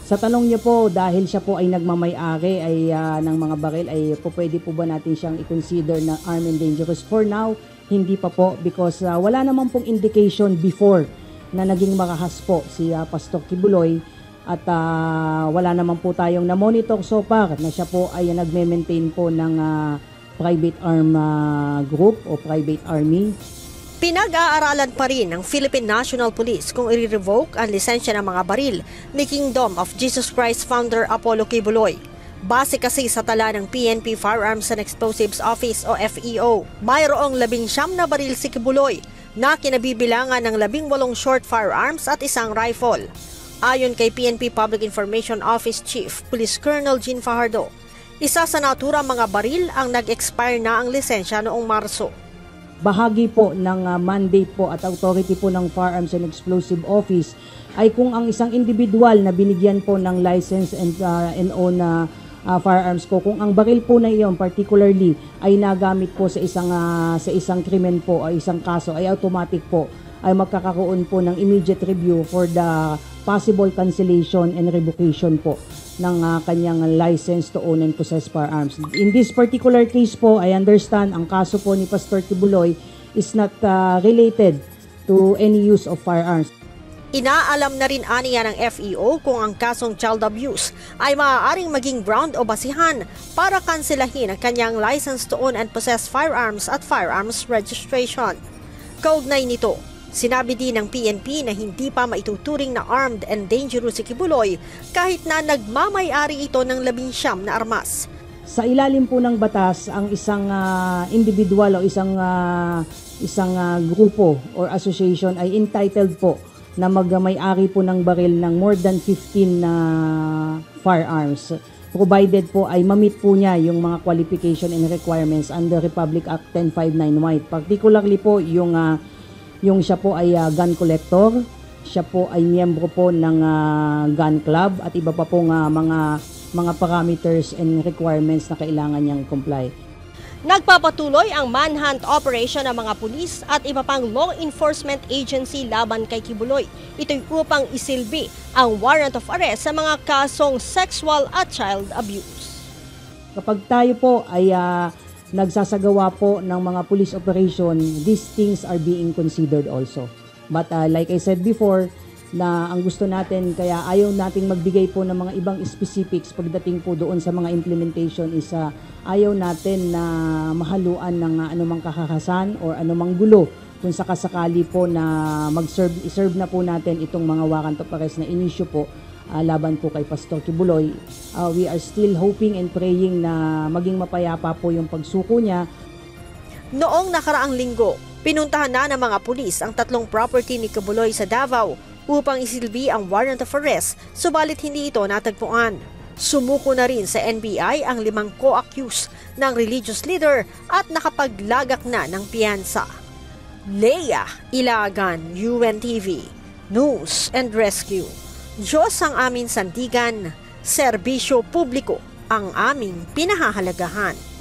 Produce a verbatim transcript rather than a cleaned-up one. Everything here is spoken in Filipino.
Sa tanong niyo po, dahil siya po ay nagmamay-ari ay, uh, ng mga baril, ay po pwede po ba natin siyang i-consider na armed and dangerous? For now, hindi pa po because uh, wala naman pong indication before na naging makahas po si uh, Pastor Kibuloy at uh, wala naman po tayong na-monitor so far na siya po ay nagme-maintain po ng uh, private arm uh, group o private army. Pinag-aaralan pa rin ng Philippine National Police kung i-revoke ang lisensya ng mga baril ni Kingdom of Jesus Christ founder Apollo Kibuloy. Base kasi sa tala ng P N P Firearms and Explosives Office o F E O, mayroong labing siyam na baril si Kibuloy na kinabibilangan ng labing walong short firearms at isang rifle. Ayon kay P N P Public Information Office Chief Police Colonel Jean Fajardo, isa sa naturang mga baril ang nag-expire na ang lisensya noong Marso. Bahagi po ng uh, mandate po at authority po ng Firearms and Explosive Office ay kung ang isang individual na binigyan po ng license and, uh, and own na uh, uh, firearms po, kung ang baril po na iyon particularly ay nagamit po sa isang, uh, sa isang krimen po o isang kaso, ay automatic po ay magkakaroon po ng immediate review for the possible cancellation and revocation po ng uh, kanyang license to own and possess firearms. In this particular case po, I understand ang kaso po ni Pastor Kibuloy is not uh, related to any use of firearms. Inaalam na rin aniya ng F E O kung ang kasong child abuse ay maaaring maging ground o basihan para kanselahin ang kanyang license to own and possess firearms at firearms registration. Kaugnay nito, sinabi din ng P N P na hindi pa maituturing na armed and dangerous si Kibuloy kahit na nagmamay-ari ito ng labing siyam na armas. Sa ilalim po ng batas, ang isang uh, individual o isang uh, isang uh, grupo or association ay entitled po na magmay-ari po ng baril ng more than fifteen na uh, firearms, provided po ay ma-meet po niya yung mga qualification and requirements under Republic Act ten fifty-nine Y. Particularly po yung uh, yung siya po ay uh, gun collector, siya po ay miyembro po ng uh, gun club at iba pa po uh, mga mga parameters and requirements na kailangan niyang comply. Nagpapatuloy ang manhunt operation ng mga pulis at iba pang law enforcement agency laban kay Kibuloy. Ito'y upang isilbi ang warrant of arrest sa mga kasong sexual at child abuse. Kapag tayo po ay uh, nagsasagawa po ng mga police operation, these things are being considered also. But uh, like I said before, na ang gusto natin, kaya ayaw nating magbigay po ng mga ibang specifics pagdating po doon sa mga implementation is uh, ayaw natin na mahaluan ng uh, anumang kakakasan or anumang gulo kung sakasakali po na mag-serve, iserve na po natin itong mga warrant of arrest na inisyu po uh, laban po kay Pastor Kibuloy. Uh, we are still hoping and praying na maging mapayapa po yung pagsuko niya. Noong nakaraang linggo, pinuntahan na ng mga pulis ang tatlong property ni Kibuloy sa Davao upang isilbi ang warrant of arrest, subalit hindi ito natagpuan. Sumuko na rin sa N B I ang limang co-accused ng religious leader at nakapaglagak na ng piyansa. Leia Ilagan, U N T V, News and Rescue. Diyos ang aming sandigan, serbisyo publiko ang aming pinahahalagahan.